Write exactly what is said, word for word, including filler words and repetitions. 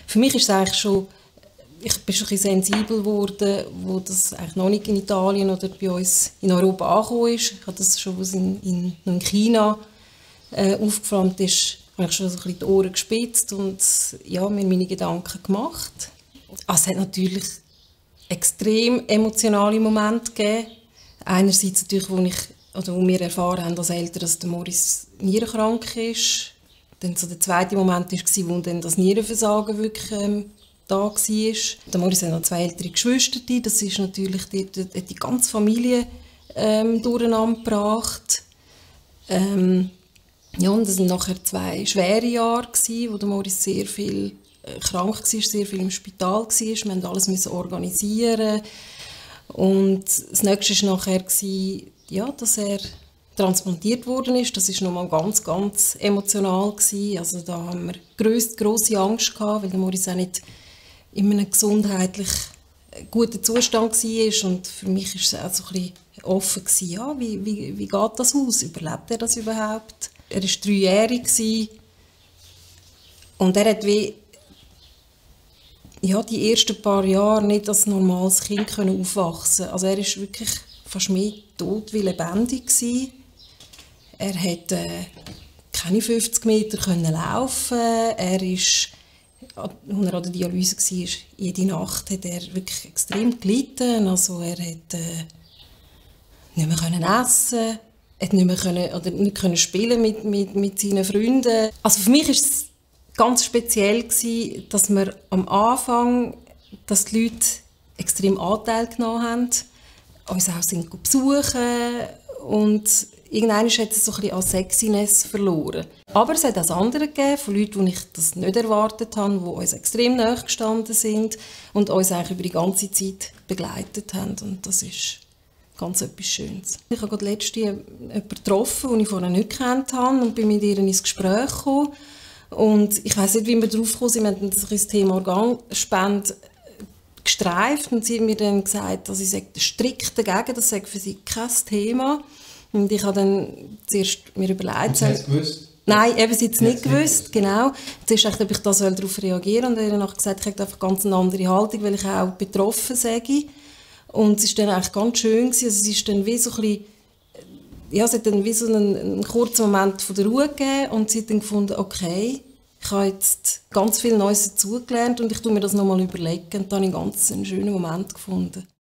Für mich ist es eigentlich schon, ich bin schon ein bisschen sensibel geworden, wo das eigentlich noch nicht in Italien oder bei uns in Europa angekommen ist. Ich habe das schon, was in, in, in China äh, aufgeflammt ist, habe ich schon so ein bisschen die Ohren gespitzt und ja, mir meine Gedanken gemacht. Also, es hat natürlich extrem emotionale Momente gegeben. Einerseits natürlich, wo, ich, oder wo wir erfahren haben als Eltern, dass der Morris nierenkrank ist. Dann so der zweite Moment war, wo dann das Nierenversagen wirklich ähm, da war. Der Morris hat noch zwei ältere Geschwister, das ist natürlich die, die, die ganze Familie ähm, durcheinander gebracht. Ähm, ja, und das waren nachher zwei schwere Jahre, wo der Morris sehr viel äh, krank war, sehr viel im Spital war. Wir mussten alles organisieren. Und das nächste war nachher, ja, dass er transplantiert worden ist. Das war nochmal ganz, ganz emotional gewesen. Also da haben wir grosse, grosse Angst gehabt, weil der Morris auch nicht in einem gesundheitlich guten Zustand war. Und für mich war es auch so ein bisschen offen gewesen, ja, wie, wie, wie geht das aus? Überlebt er das überhaupt? Er war dreijährig und er hat wie ja, die ersten paar Jahre nicht als normales Kind können aufwachsen. Also er war wirklich fast mehr tot wie lebendig gewesen. Er konnte äh, keine fünfzig Meter können laufen. Er ist, als er an der Dialyse war, jede Nacht hat er wirklich extrem gelitten. Also er konnte äh, nicht mehr können essen, er nicht mehr können, oder nicht können spielen mit, mit, mit seinen Freunden. Also für mich war es ganz speziell gewesen, dass wir am Anfang, dass die Leute extrem Anteil genommen haben, uns auch sind besuchen und irgendwann hat es so ein bisschen an Sexiness verloren. Aber es hat auch andere gegeben, von Leuten, die ich das nicht erwartet habe, die uns extrem nahe gestanden sind und uns eigentlich über die ganze Zeit begleitet haben. Und das ist ganz etwas Schönes. Ich habe gerade letztens jemanden getroffen, den ich vorher nicht gekannt habe, und bin mit ihr ins Gespräch gekommen. Und ich weiss nicht, wie wir darauf gekommen sind. Wir haben das Thema Organspende gestreift und sie hat mir dann gesagt, dass ich strikt dagegen, das sei für sie kein Thema. Und ich habe dann zuerst mir überlegt... Und sie hat es gewusst? Nein, eben, sie hat es nicht gewusst, genau. Zuerst dachte ich, ob ich da darauf reagieren soll. Und dann habe ich gesagt, ich habe einfach ganz eine andere Haltung, weil ich auch betroffen sage. Und es war dann eigentlich ganz schön gewesen. Also es ist dann wie so ein bisschen, ja, es hat dann wie so einen, einen kurzen Moment von der Ruhe gegeben und sie hat dann gefunden, okay, ich habe jetzt ganz viel Neues dazugelernt und ich tue mir das nochmal überlegen. Und dann habe ich einen ganz schönen Moment gefunden.